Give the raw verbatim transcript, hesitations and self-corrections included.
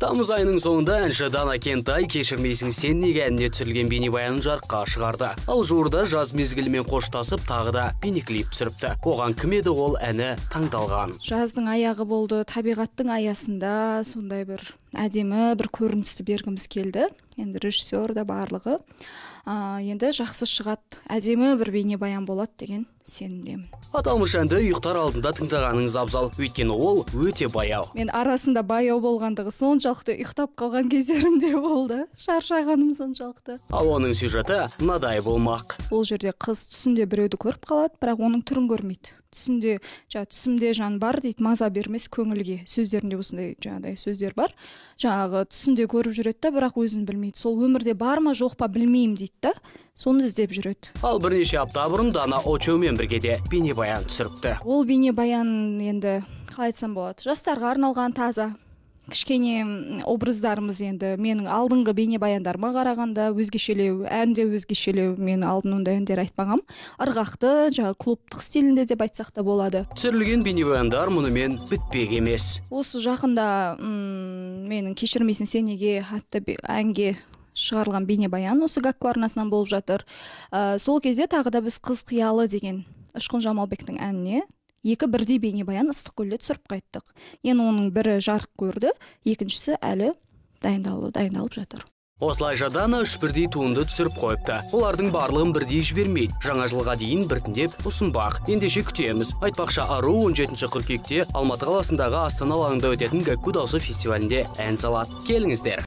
Тамыз айының соңында әнші Дана Кентай кешірмейсің сен неге әніне түсірілген бейнебаянын жарыққа шығарды. Ал жуырда жаз мезгілімен қоштасып тағы да бейнеклип түсіріпті. Оған кім еді ол әні таңдалған. Жаздың аяғы болды, табиғаттың аясында сондай бір әдемі бір көріністі бергіміз келді. Енді режиссер да барлығы. А, енді жақсы шығады, әдемі бір бейнебаян болады деген сенімдемін. Аталмыш әнді ұйықтар алдында тыңдағаныңыз абзал, өйткені ол өте баяу. Мен арасында баяу болғандығы соншалықты ұйықтап қалған кездерім де болды. Шаршағаным соншалықты. Ал оның сюжеті мынадай болмақ. Ол жерде қыз түсінде біреуді көріп қалады, бірақ оның түрін көрмейді. Түсінде, жаңа түсімде жан бар дейді, маза бермес көңілге. Сөздерінде осындай жаңағыдай сөздер бар. Жаңағы түсінде көріп жүреді, бірақ өзін білмейді. Сол өмірде бар ма жоқ па білмеймін дейді да, соны іздеп жүреді. Ал бірнеше апта бұрын Дана Очоумен бірге де бейнебаян түсіріпті. Ол бейнебаян енді қалай айтсам болады, жастарға арналған таза. Кішкене образдарымыз енді менің алдыңғы бейнебаяндарыма қарағанда өзгешелеу, әнде өзгешелеу, мен алдын ондай әндер айтпағам. Ырғақты, жаңа клубтық стилінде деп айтсақ та болады. Түсірілген бейнебаяндар мұнымен бітпек емес. Осы жақында м менің кешірмейсің сен неге атты әнге шығарылған бейнебаян осы Гакку арнасынан болып жатыр. Ә, сол кезде тағы да біз Қыз қиялы деген Ұшқын Жамалбектің әніне екі бірдей бейнебаян Ыстықкөлде түсіріп қайттық. Енді оның бірі жарық көрді, екіншісі әлі дайындалып, дайындалып жатыр. Осылайша Дана үш бірдей туынды түсіріп қойыпты. Олардың барлығын бірдей жібермейді. Жаңа жылға дейін біртіндеп ұсынбақ. Ендеше күтеміз. Айтпақшы, Ару он жетінші қыркүйекте Алматы қаласындағы Астана алаңында өтетін Гакку дауысы фестивалінде ән салады. Келіңіздер.